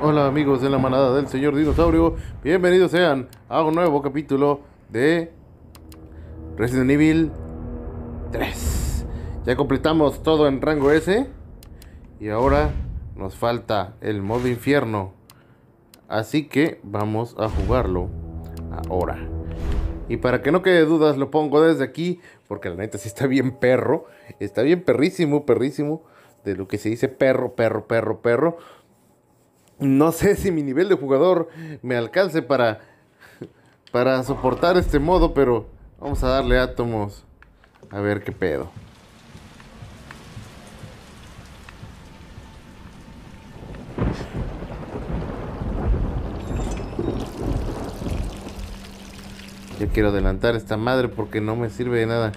Hola amigos de la manada del señor dinosaurio, bienvenidos sean a un nuevo capítulo de Resident Evil 3. Ya completamos todo en rango S y ahora nos falta el modo infierno, así que vamos a jugarlo ahora. Y para que no quede dudas lo pongo desde aquí, porque la neta sí está bien perro, está bien perrísimo, de lo que se dice perro. No sé si mi nivel de jugador me alcance para soportar este modo, pero vamos a darle átomos a ver qué pedo. Yo quiero adelantar esta madre porque no me sirve de nada.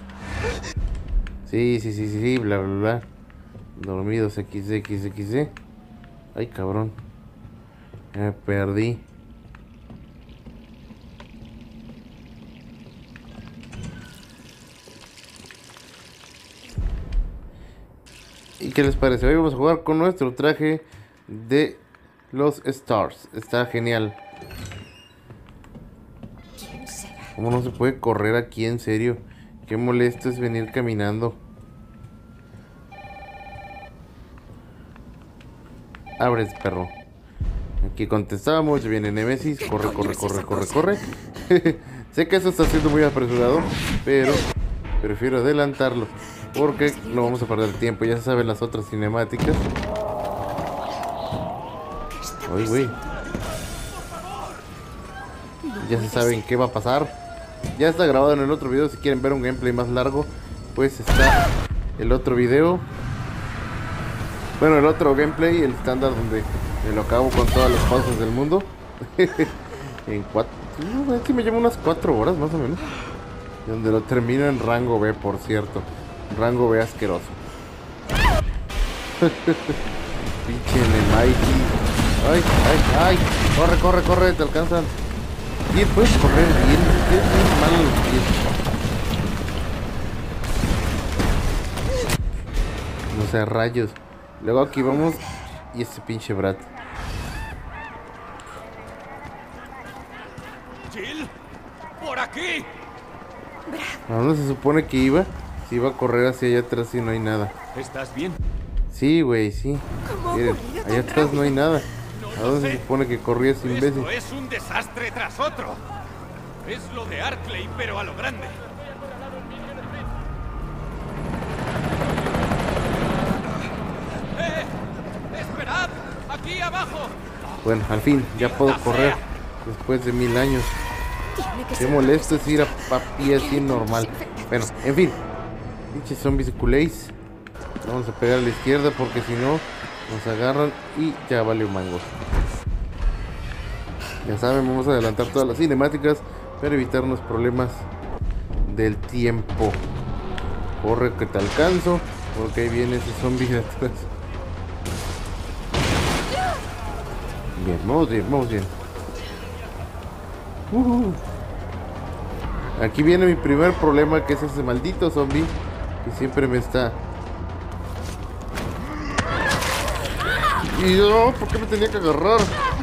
Sí, bla, bla, bla. Dormidos XD. Ay, cabrón. Me perdí. ¿Y qué les parece? Hoy vamos a jugar con nuestro traje de los Stars. Está genial. ¿Cómo no se puede correr aquí, en serio? Qué molesto es venir caminando. Abres, perro. Aquí contestamos, ya viene Nemesis. Corre. Sé que eso está siendo muy apresurado, pero prefiero adelantarlo porque no vamos a perder tiempo. Ya se saben las otras cinemáticas. Uy, güey. Ya se saben qué va a pasar. Ya está grabado en el otro video. Si quieren ver un gameplay más largo, pues está el otro video. Bueno, el otro gameplay, el estándar, donde me lo acabo con todas las pausas del mundo. En 4... Aquí me lleva unas 4 horas más o menos. Donde lo termino en rango B, por cierto. Rango B asqueroso. Pinche Nemaiki. Ay. Corre, te alcanzan. Y puedes correr bien. Tienes mal a los pies. No sé, rayos. Luego aquí vamos. Y este pinche Brad. ¡Jill! ¡Por aquí! ¿A dónde se supone que iba? Si iba a correr hacia allá atrás y no hay nada. ¿Estás bien? Sí, güey, sí. Miren, allá atrás no hay nada. ¿A dónde se supone que corría ese imbécil? Esto es un desastre tras otro. Es lo de Arklay, pero a lo grande. ¡Esperad! ¡Aquí abajo! Bueno, al fin, ya puedo correr después de 1000 años. Qué molesto es ir a pie así normal. Bueno, en fin. Pinches zombies de culéis. Vamos a pegar a la izquierda porque si no nos agarran y ya vale un mango. Ya saben, vamos a adelantar todas las cinemáticas para evitarnos problemas del tiempo. Corre que te alcanzo, porque ahí viene ese zombie de atrás. Bien, vamos bien. Aquí viene mi primer problema, que es ese maldito zombie que siempre me está... Y no, ¿por qué me tenía que agarrar?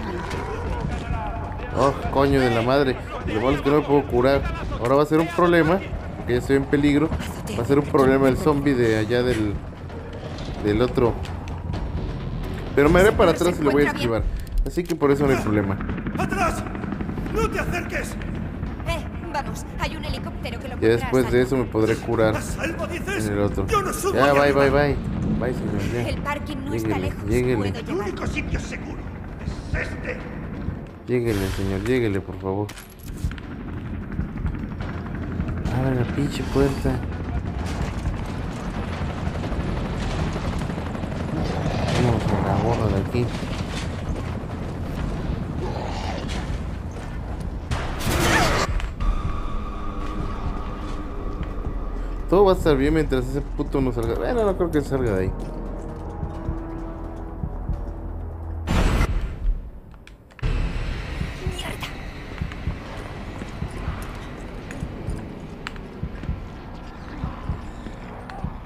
Oh, coño de la madre. Lo malo es que no me puedo curar. Ahora va a ser un problema, porque ya estoy en peligro. Va a ser un problema el zombie de allá del otro. Pero me haré para atrás y lo voy a esquivar. Así que por eso no hay problema. ¡Atrás! ¡No te acerques! Vamos, hay un helicóptero que lo Ya después de eso me podré curar en el otro. Ya, bye. Bye, señor. Ya. El parking no está lejos. Lléguele. El único sitio seguro es este. Lléguele, señor, lléguele, por favor. Abre la pinche puerta. Vamos a la gorra de aquí. Todo va a estar bien mientras ese puto no salga. Bueno, no creo que salga de ahí.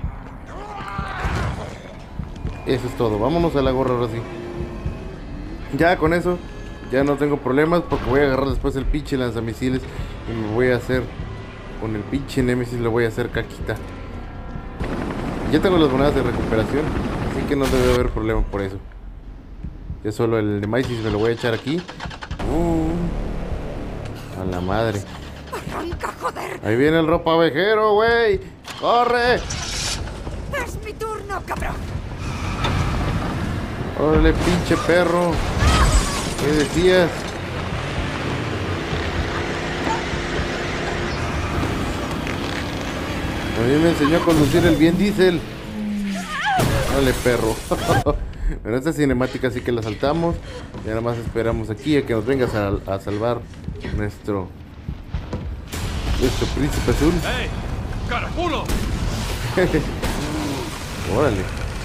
Eso es todo. Vámonos a la gorra ahora sí. Ya con eso, ya no tengo problemas porque voy a agarrar después el pinche lanzamisiles y me voy a hacer, con el pinche Nemesis le voy a hacer caquita. Ya tengo las monedas de recuperación, así que no debe haber problema por eso. Ya solo el Nemesis me lo voy a echar aquí. A la madre. Arranca, joder. Ahí viene el ropa vejero, güey. ¡Corre! Es mi turno, cabrón. ¡Órale, pinche perro! ¿Qué decías? A mí me enseñó a conducir el bien diésel. ¡Órale, perro! Pero esta cinemática sí que la saltamos. Y nada más esperamos aquí a que nos vengas a salvar nuestro príncipe azul. ¡Ey! ¡Caraculo! Órale.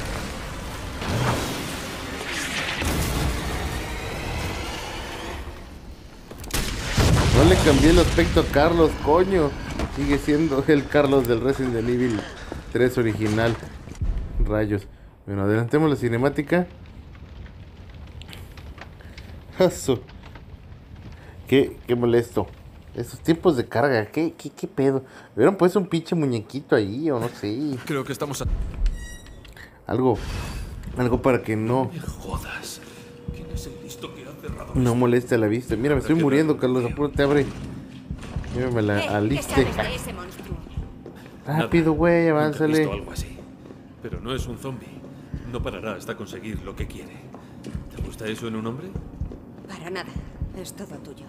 No le cambié el aspecto a Carlos, coño. Sigue siendo el Carlos del Resident Evil 3 original. Rayos. Bueno, adelantemos la cinemática. Eso. Qué molesto. Esos tiempos de carga, ¿qué pedo? ¿Hubieran puesto un pinche muñequito ahí o no sé? Creo que estamos Algo para que no... Me jodas. ¿Quién es el listo que ha cerrado No moleste a la vista. Mira, me estoy muriendo, Carlos. Apúrate, abre. Llévame la ¿Qué aliste. sabes de ese monstruo? Rápido, güey, Nunca he avánzale. visto algo así. Pero no es un zombie. No parará hasta conseguir lo que quiere. ¿Te gusta eso en un hombre? Para nada. Es todo tuyo.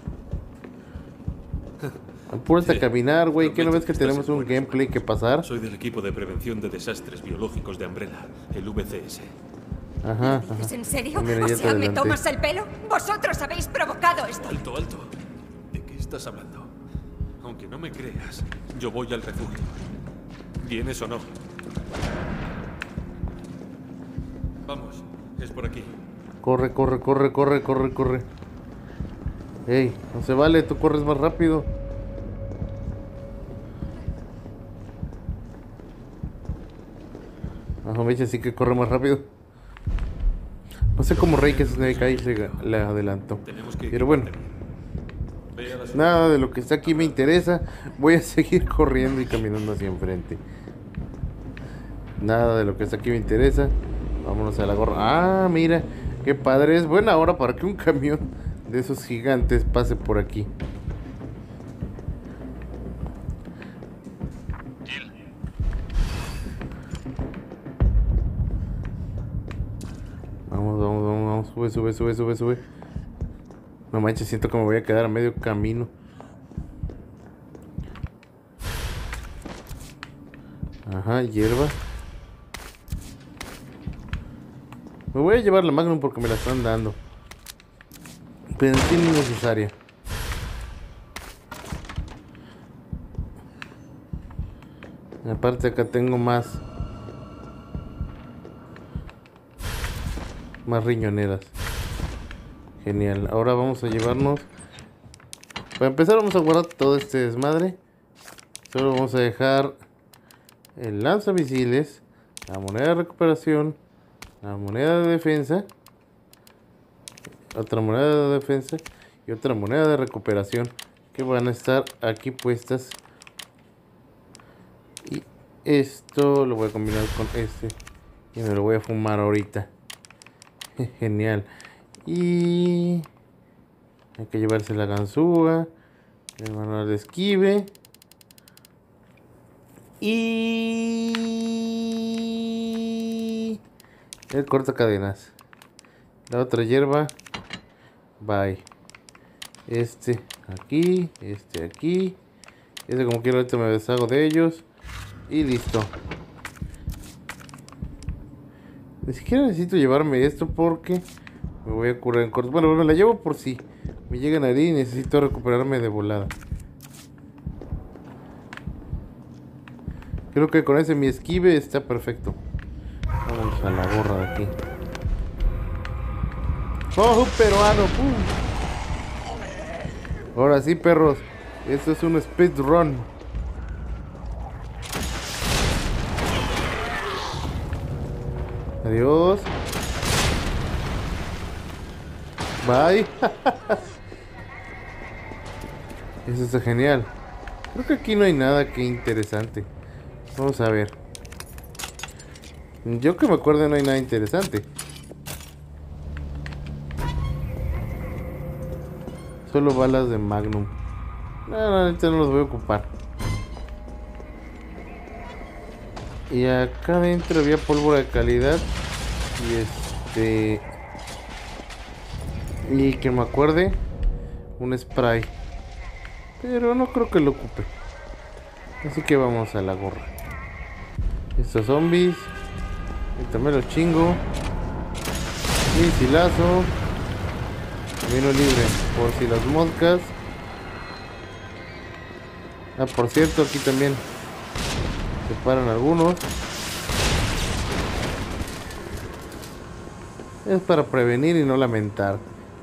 Apúrate a caminar, güey. ¿Qué no ves que Estás tenemos en un buenas gameplay que pasar? Soy del equipo de prevención de desastres biológicos de Umbrella, el VCS. Ajá, ¿Es ajá. en serio? Mira, O ya te sea, ¿me adelanté. tomas el pelo? Vosotros habéis provocado esto. Alto, alto. ¿De qué estás hablando? Aunque no me creas, yo voy al refugio. ¿Vienes o no? Vamos, es por aquí. Corre. Ey, no se vale, tú corres más rápido. Ajá, me dice así que corre más rápido. No sé cómo Rey que Snake ahí le adelantó. Tenemos que... Pero bueno, Ve a la nada de lo que está aquí me interesa. Voy a seguir corriendo y caminando hacia enfrente. Nada de lo que está aquí me interesa. Vámonos a la gorra. Ah, mira, qué padre. Es buena hora para que un camión de esos gigantes pase por aquí. Vamos. Sube. No manches, siento que me voy a quedar a medio camino. Ajá, hierba. Me voy a llevar la Magnum porque me la están dando. Pero sí no es necesaria. Aparte acá tengo más riñoneras. Genial. Ahora vamos a llevarnos. Para empezar vamos a guardar todo este desmadre. Solo vamos a dejar el lanzamisiles, la moneda de recuperación, la moneda de defensa, otra moneda de defensa y otra moneda de recuperación que van a estar aquí puestas. Y esto lo voy a combinar con este y me lo voy a fumar ahorita. Genial. Y hay que llevarse la ganzúa, el manual de esquive y el cortacadenas. La otra hierba. Bye. Este aquí. Este aquí. Este como quiero ahorita me deshago de ellos. Y listo. Ni siquiera necesito llevarme esto porque me voy a curar en corto. Bueno, me la llevo por si me llegan a herir y necesito recuperarme de volada. Creo que con ese mi esquive está perfecto. Vamos a la gorra de aquí. ¡Oh, un peruano! ¡Pum! Ahora sí, perros. Esto es un speedrun. Adiós. Bye. Eso está genial. Creo que aquí no hay nada que interesante. Vamos a ver. Yo que me acuerdo no hay nada interesante. Solo balas de Magnum. No, ahorita no los voy a ocupar. Y acá adentro había pólvora de calidad. Y que me acuerde, un spray. Pero no creo que lo ocupe. Así que vamos a la gorra. Estos zombies. Ahorita me los chingo. Misilazo. Camino libre. Por si las moscas. Ah, por cierto, aquí también se paran algunos. Es para prevenir y no lamentar.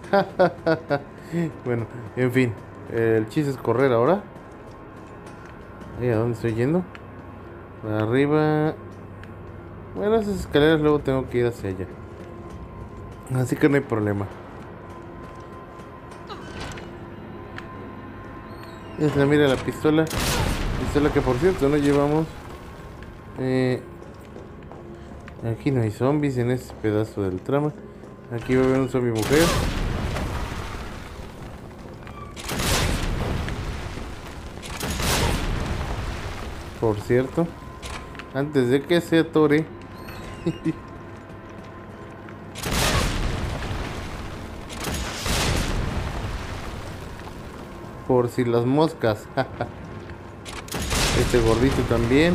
Bueno, en fin. El chiste es correr ahora. ¿A dónde estoy yendo? Para arriba. Bueno, esas escaleras luego tengo que ir hacia allá. Así que no hay problema. Mira la pistola. Pistola que por cierto no llevamos. Aquí no hay zombies en este pedazo del trama. Aquí va a haber un zombie mujer. Por cierto, antes de que se atore. Por si las moscas. Este gordito también.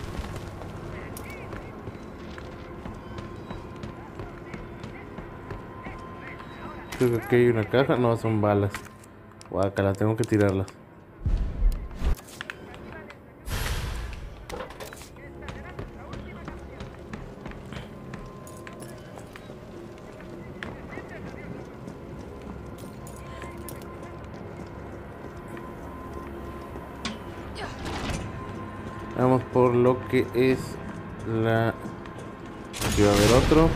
Creo que aquí hay una caja. No, son balas. Guácala, tengo que tirarlas. Vamos por lo que es la... Aquí va a haber otro.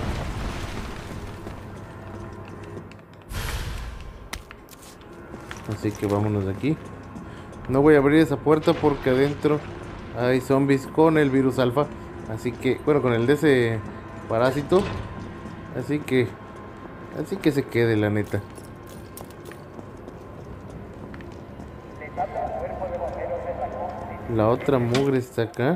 Así que vámonos de aquí. No voy a abrir esa puerta porque adentro hay zombies con el virus alfa. Así que, bueno, con el de ese parásito. Así que se quede, la neta. La otra mugre está acá.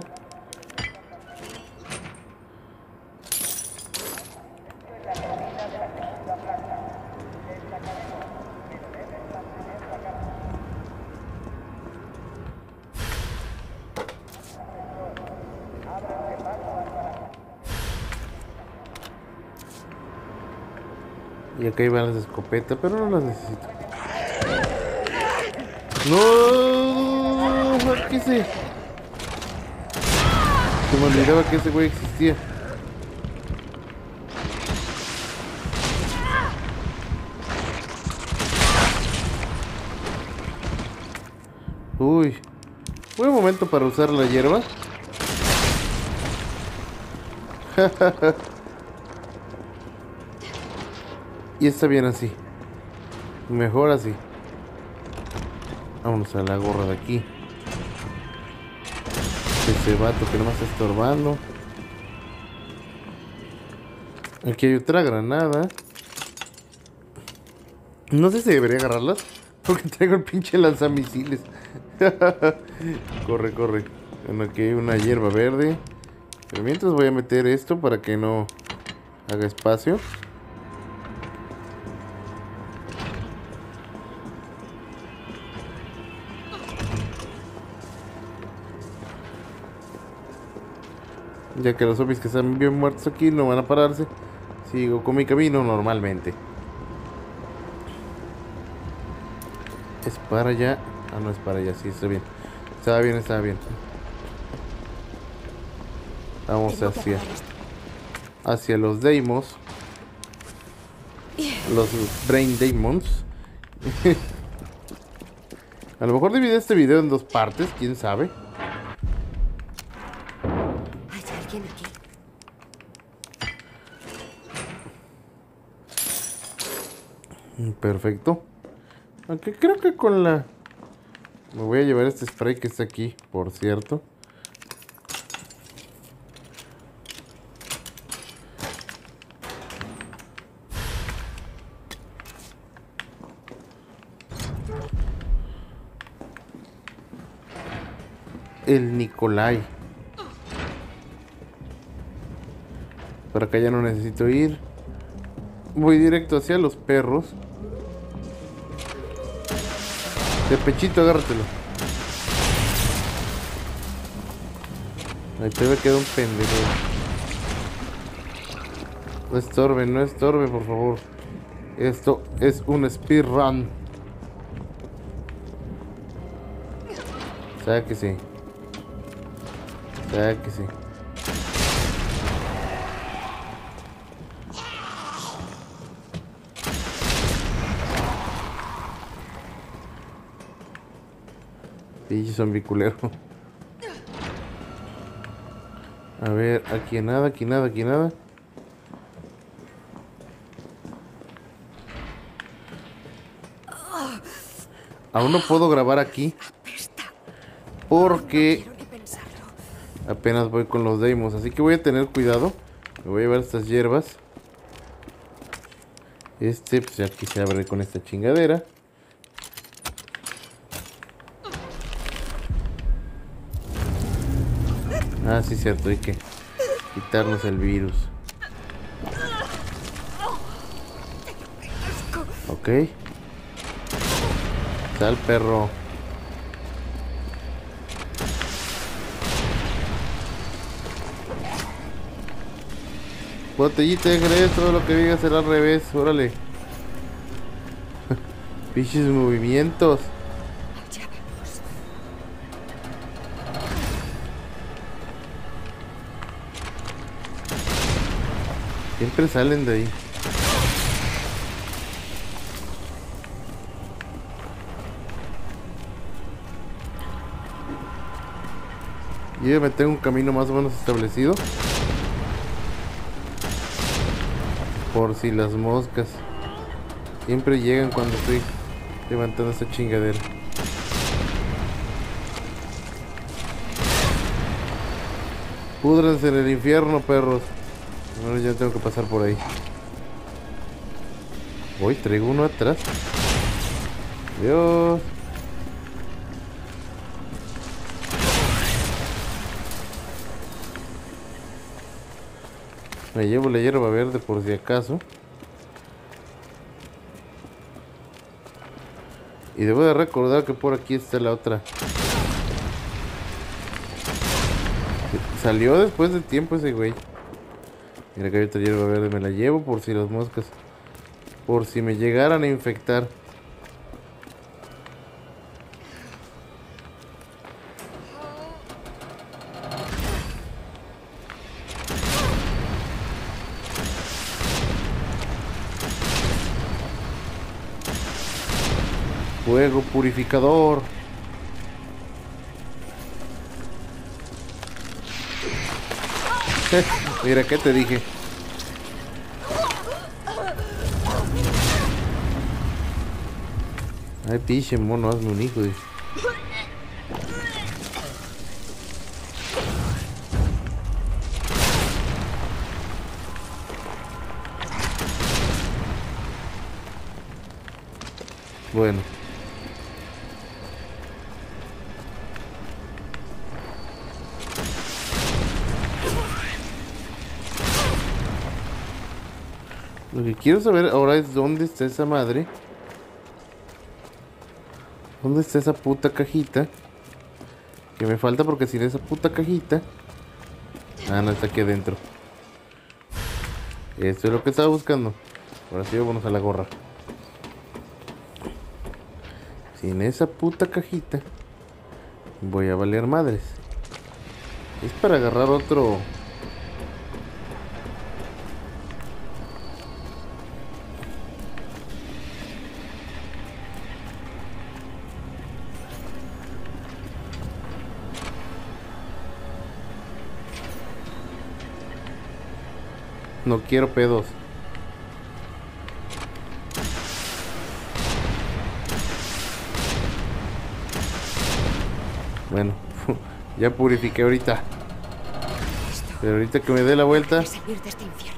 Y acá iban las escopetas, pero no las necesito. ¡No! ¿Qué sé? Se me olvidaba que ese güey existía. Uy. Buen momento para usar la hierba. Y está bien así. Mejor así. Vámonos a la gorra de aquí. Ese vato que nomás está estorbando. Aquí hay otra granada. No sé si debería agarrarlas, porque traigo el pinche lanzamisiles. Corre, corre. Bueno, aquí hay una hierba verde. Pero mientras voy a meter esto para que no haga espacio. Ya que los zombies que están bien muertos aquí no van a pararse, sigo con mi camino normalmente. Es para allá. Ah, no es para allá, sí, está bien. Estaba bien, estaba bien. Vamos hacia los Deimos. Los Brain Demons. A lo mejor dividí este video en dos partes, quién sabe. ¿Hay alguien aquí? Perfecto. Aunque creo que con la... Me voy a llevar este spray que está aquí, por cierto. El Nikolai. Por acá ya no necesito ir. Voy directo hacia los perros. De pechito, agárratelo. Ahí te queda un pendejo. No estorbe, no estorbe, por favor. Esto es un speedrun. Sáquese. Sáquese. Pinche zombie culero. A ver, aquí nada, aquí nada, aquí nada. Aún no puedo grabar aquí porque apenas voy con los demos, así que voy a tener cuidado. Me voy a llevar estas hierbas. Pues aquí se abre con esta chingadera. Ah, sí, cierto, hay que quitarnos el virus. Ok. Sal, perro. Botellita de Jerez, todo lo que diga será al revés, órale. Pinches movimientos. Siempre salen de ahí. Y yo me tengo un camino más o menos establecido. Por si las moscas siempre llegan cuando estoy levantando esa chingadera. Púdranse en el infierno, perros. Bueno, ya tengo que pasar por ahí. Voy, traigo uno atrás. Dios. Me llevo la hierba verde por si acaso. Y debo de recordar que por aquí está la otra. Salió después de tiempo ese güey. Mira que hay otra hierba verde, me la llevo por si las moscas. Por si me llegaran a infectar. Fuego purificador. Mira, ¿qué te dije? Ay, pinche mono, hazme un hijo de... Bueno. Lo que quiero saber ahora es dónde está esa madre. ¿Dónde está esa puta cajita? Que me falta porque sin esa puta cajita... Ah, no, está aquí adentro. Esto es lo que estaba buscando. Ahora sí, vámonos a la gorra. Sin esa puta cajita voy a valer madres. Es para agarrar otro... No quiero pedos. Bueno, ya purifiqué ahorita. Pero ahorita que me dé la vuelta. Hay que salir de este infierno.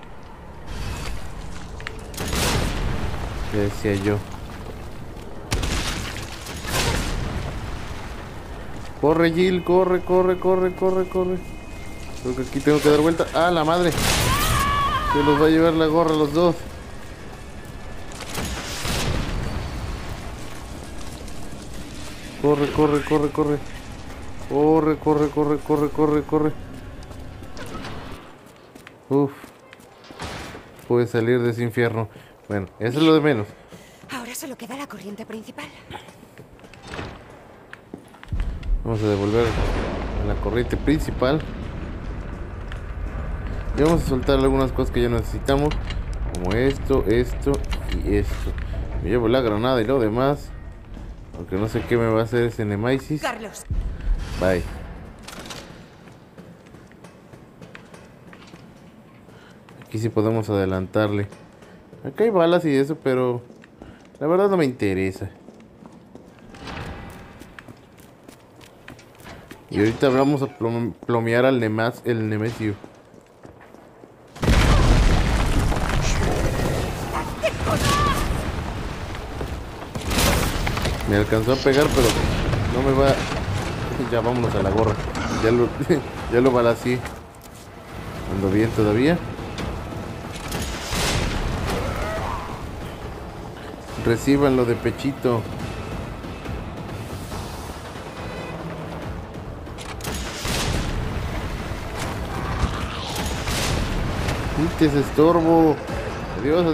Ya decía yo. Corre, Jill, corre. Creo que aquí tengo que dar vuelta. ¡Ah, la madre! Se los va a llevar la gorra a los dos. Corre. Corre. Uf. Pude salir de ese infierno. Bueno, eso es lo de menos. Ahora solo queda la corriente principal. Vamos a devolver a la corriente principal. Y vamos a soltar algunas cosas que ya necesitamos. Como esto y esto. Me llevo la granada y lo demás. Aunque no sé qué me va a hacer ese Nemesis. Carlos. Bye. Aquí sí podemos adelantarle. Acá hay balas y eso, pero la verdad no me interesa. Y ahorita vamos a plomear al Nemesis. Me alcanzó a pegar, pero no me va. Ya vámonos a la gorra. Ya lo balací. Ando bien todavía. Recíbanlo de pechito. Que se estorbo. Adiós.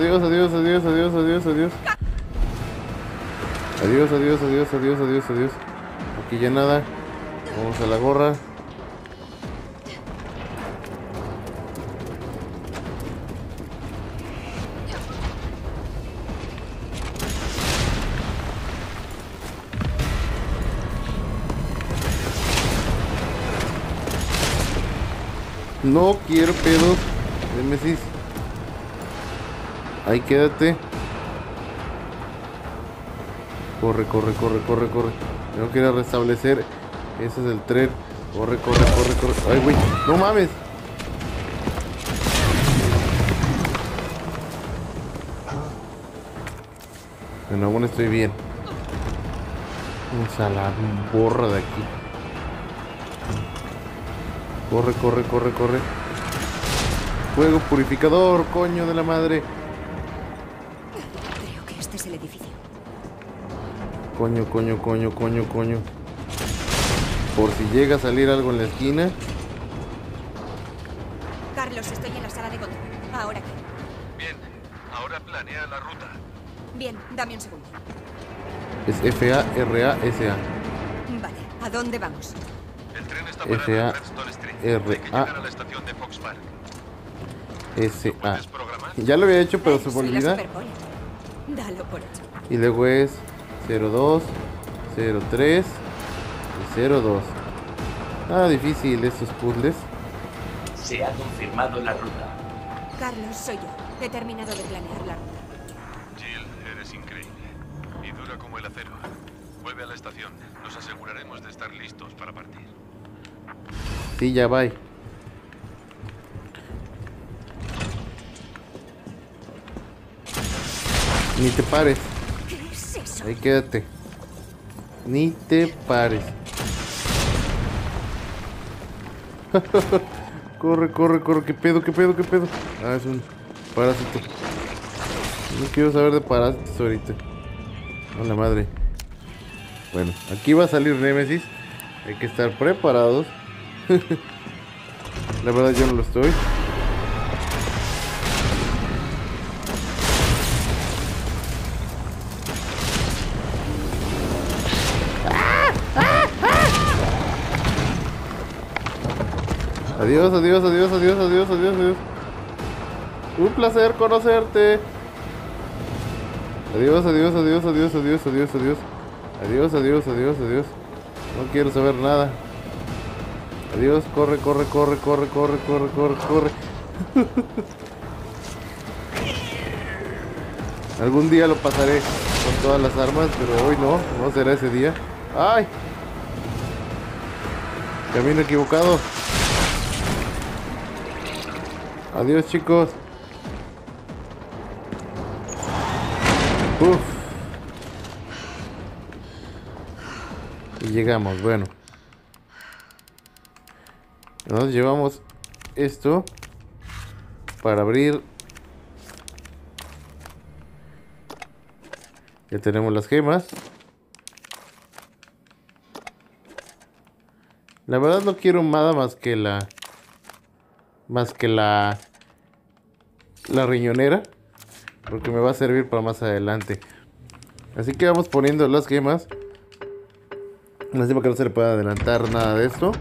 Adiós. Aquí ya nada. Vamos a la gorra. No quiero pedos. Nemesis. Ahí quédate. Corre. Tengo que ir a restablecer. Ese es el tren. Corre. Ay, güey. No mames. Bueno, aún estoy bien. Vamos a la borra de aquí. Corre. Fuego purificador, coño de la madre. Creo que este es el edificio. Coño. Por si llega a salir algo en la esquina. Carlos, estoy en la sala de control. ¿Ahora qué? Bien, ahora planea la ruta. Bien, dame un segundo. Es FA-RA-SA. Vale, ¿a dónde vamos? El tren está parado en Redstone Street. Hay que llegar a la estación de Fox Park. SA. Ya lo había hecho, pero se me Soy la olvida. Superpoli. Dalo por hecho. Y luego es 02, 03 y 02. Nada difícil estos puzzles. Se ha confirmado la ruta. Carlos, soy yo. He terminado de planear la ruta. Jill, eres increíble. Y dura como el acero. Vuelve a la estación. Nos aseguraremos de estar listos para partir. Sí, ya va. Ni te pares. ¿Qué es eso? Ahí quédate. Ni te pares. Corre. ¿Qué pedo? Ah, es un parásito. No quiero saber de parásitos ahorita. A la madre. Bueno, aquí va a salir Nemesis. Hay que estar preparados. La verdad yo no lo estoy. Adiós. Un placer conocerte. Adiós. No quiero saber nada. Adiós, corre. Algún día lo pasaré con todas las armas, pero hoy no será ese día. ¡Ay! Camino equivocado. Adiós, chicos. Uf. Y llegamos, bueno. Nos llevamos esto para abrir. Ya tenemos las gemas. La verdad no quiero nada más que la riñonera, porque me va a servir para más adelante. Así que vamos poniendo las gemas. Lástima que no se le pueda adelantar nada de esto.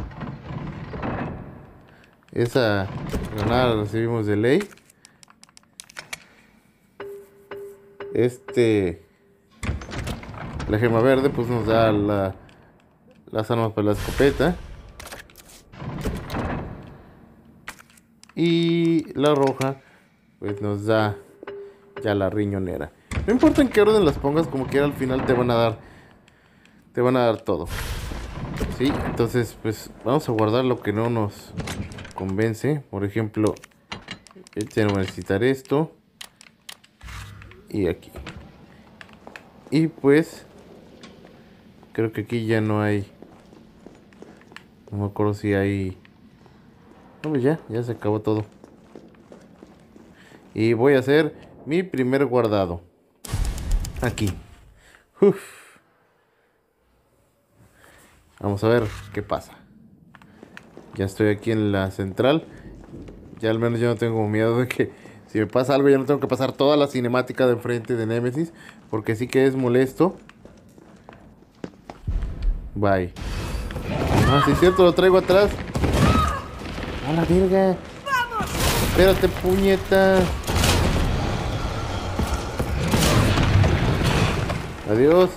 Esa granada la recibimos de ley. La gema verde pues nos da las armas para la escopeta. Y la roja pues nos da ya la riñonera. No importa en qué orden las pongas, como quiera al final te van a dar todo. Sí, entonces pues vamos a guardar lo que no nos convence. Por ejemplo, tenemos que necesitar esto y aquí. Y pues creo que aquí ya no hay. No me acuerdo si hay. No, pues ya se acabó todo. Y voy a hacer mi primer guardado aquí. Uf. Vamos a ver qué pasa. Ya estoy aquí en la central. Ya al menos yo no tengo miedo de que si me pasa algo ya no tengo que pasar toda la cinemática de enfrente de Nemesis, porque sí que es molesto. Bye. Ah, sí es cierto, lo traigo atrás. ¡A la verga! ¡Vamos! Espérate, puñeta. Adiós.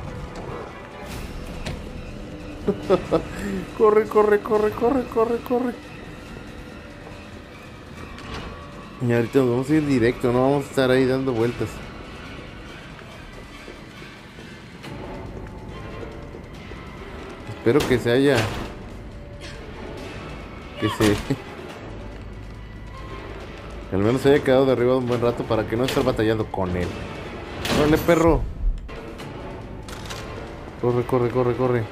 Corre. Y ahorita nos vamos a ir directo, no vamos a estar ahí dando vueltas. Espero que se haya... Que al menos se haya quedado derribado un buen rato para que no esté batallando con él. ¡Órale, perro! Corre.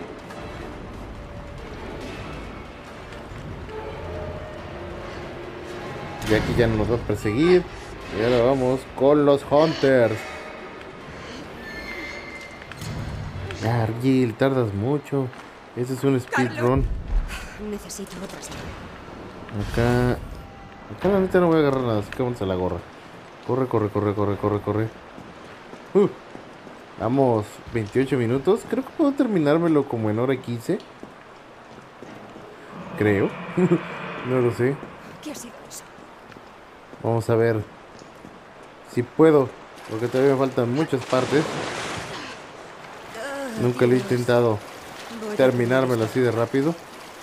Y aquí ya no nos va a perseguir. Y ahora vamos con los Hunters. Argil, tardas mucho. Ese es un speedrun. Necesito otras. Acá la neta no voy a agarrar nada, así que vamos a la gorra. Corre. Vamos, 28 minutos. Creo que puedo terminármelo como en hora 15. Creo. No lo sé. ¿Qué ha sido eso? Vamos a ver si puedo, porque todavía me faltan muchas partes. Nunca lo he intentado terminármelo así de rápido.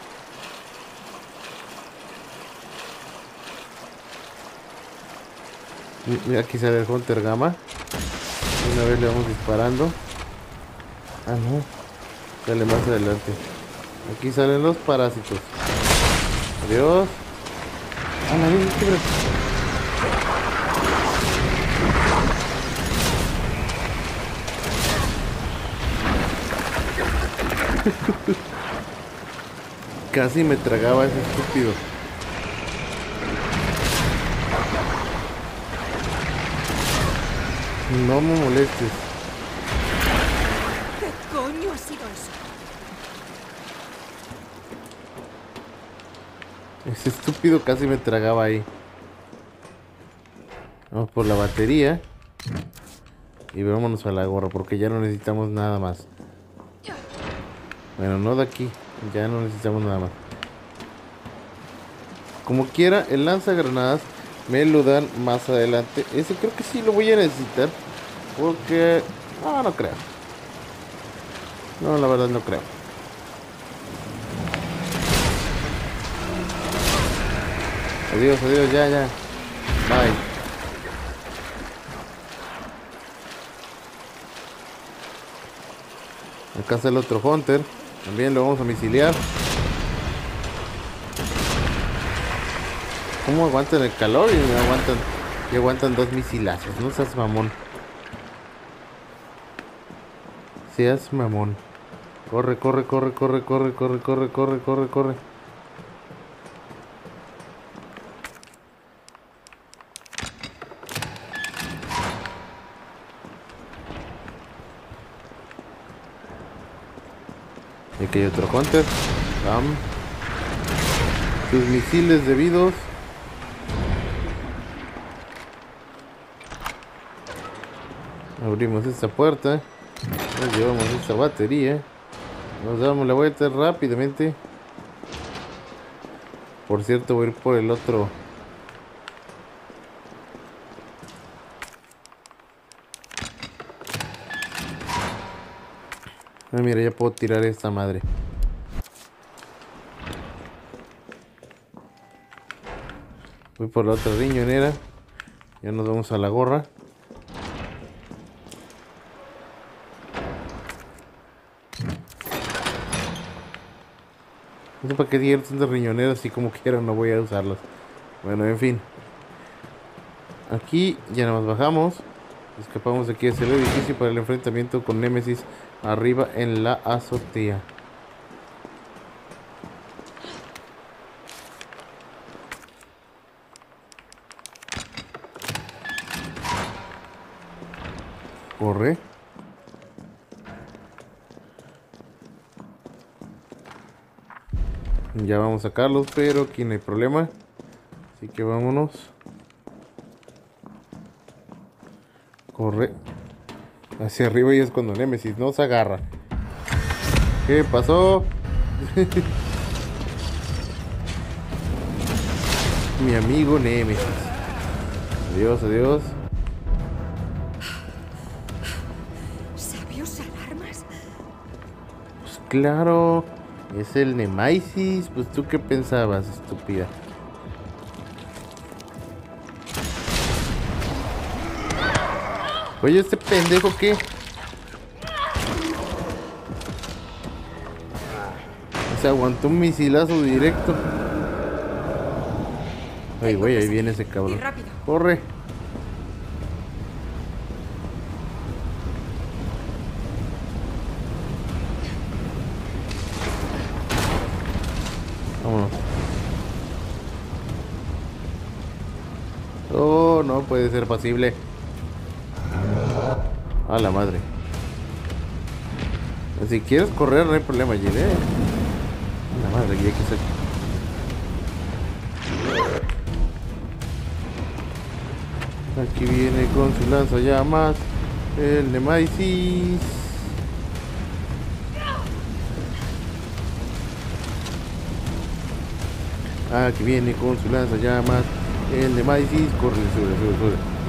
Mira, aquí sale el Hunter Gamma. Una vez le vamos disparando. Ah, no. Sale más adelante. Aquí salen los parásitos. Adiós. Ah, la vida, casi me tragaba ese estúpido. No me molestes. ¿Qué coño ha sido eso? Ese estúpido casi me tragaba ahí. Vamos por la batería. Y vámonos a la gorra, porque ya no necesitamos nada más. Bueno, no de aquí. Ya no necesitamos nada más. Como quiera, el lanzagranadas me lo dan más adelante. Ese creo que sí lo voy a necesitar. Porque... no creo. No, la verdad no creo. Adiós, ya. Bye. Acá está el otro Hunter. También lo vamos a misiliar. ¿Cómo aguantan el calor y aguantan 2 misilazos? No seas mamón. Seas mamón. Corre, corre, corre, corre, corre, corre, corre, corre, corre, corre. Y aquí hay otro Hunter. Bam. Sus misiles debidos. Abrimos esta puerta. Nos llevamos esta batería. Nos damos la vuelta rápidamente. Por cierto, voy a ir por el otro. Ah, mira, ya puedo tirar esta madre. Voy por la otra riñonera. Ya nos vamos a la gorra. No sé para qué tirar tantas riñoneras y como quiera no voy a usarlas. Bueno, en fin. Aquí ya nada más bajamos. Escapamos de aquí hacia el edificio para el enfrentamiento con Némesis arriba en la azotea. Corre. Ya vamos a sacarlos, pero aquí no hay problema. Así que vámonos. Corre. Hacia arriba y es cuando Némesis nos agarra. ¿Qué pasó? Mi amigo Némesis. Adiós, adiós. ¿Sabe usar armas? Pues claro. Es el Nemesis. Pues tú qué pensabas, estúpida. Oye, ¿este pendejo qué? Se aguantó un misilazo directo. Ay, güey, ahí viene ese cabrón. Y rápido. Corre. Vámonos. Oh, no puede ser pasible. A la madre. Si quieres correr no hay problema, Jill, ¿eh? A la madre, ya que se... Aquí viene con su lanzallamas el Nemesis. Aquí viene con su lanzallamas el Nemesis. Corre, sube, sube, sube.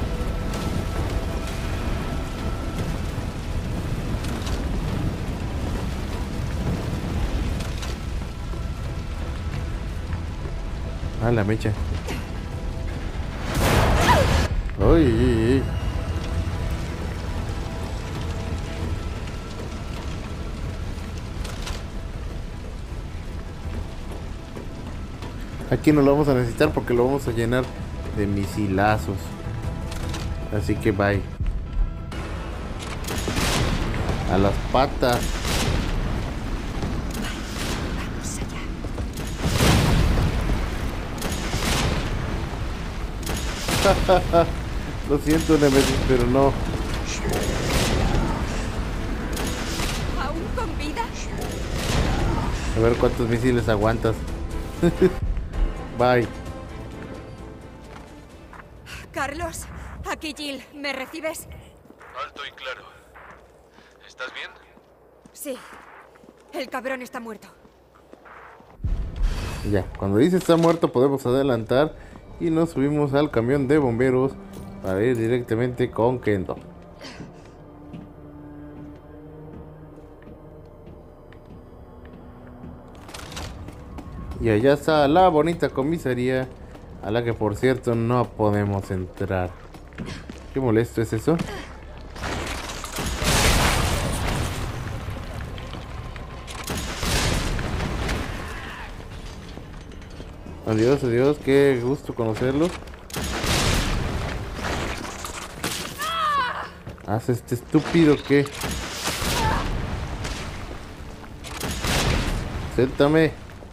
Ah, la mecha. Ay, ay, ay. Aquí no lo vamos a necesitar porque lo vamos a llenar de misilazos. Así que bye. A las patas. Lo siento, Nemesis, pero no. ¿Aún con vida? A ver cuántos misiles aguantas. Bye. Carlos, aquí Jill. ¿Me recibes? Alto y claro. ¿Estás bien? Sí. El cabrón está muerto. Ya, cuando dice está muerto podemos adelantar y nos subimos al camión de bomberos para ir directamente con Kendo. Y allá está la bonita comisaría, a la que por cierto no podemos entrar. Qué molesto es eso. Adiós, adiós. Qué gusto conocerlos. Haz este estúpido que... Suéltame.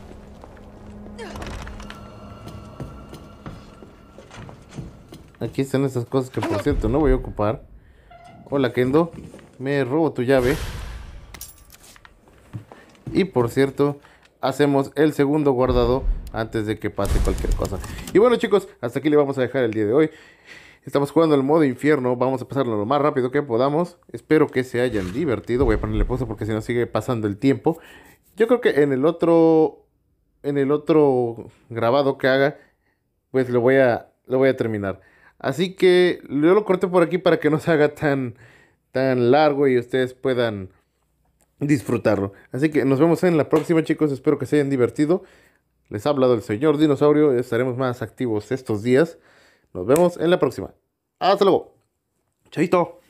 Aquí están estas cosas que por cierto no voy a ocupar. Hola Kendo. Me robo tu llave. Y por cierto, hacemos el segundo guardado antes de que pase cualquier cosa. Y bueno chicos, hasta aquí le vamos a dejar el día de hoy. Estamos jugando el modo infierno. Vamos a pasarlo lo más rápido que podamos. Espero que se hayan divertido. Voy a ponerle pausa porque si no sigue pasando el tiempo. Yo creo que en el otro grabado que haga, pues lo voy a terminar. Así que yo lo corté por aquí para que no se haga tan largo y ustedes puedan disfrutarlo. Así que nos vemos en la próxima, chicos. Espero que se hayan divertido. Les ha hablado el señor Dinosaurio. Estaremos más activos estos días. Nos vemos en la próxima. Hasta luego. Chaito.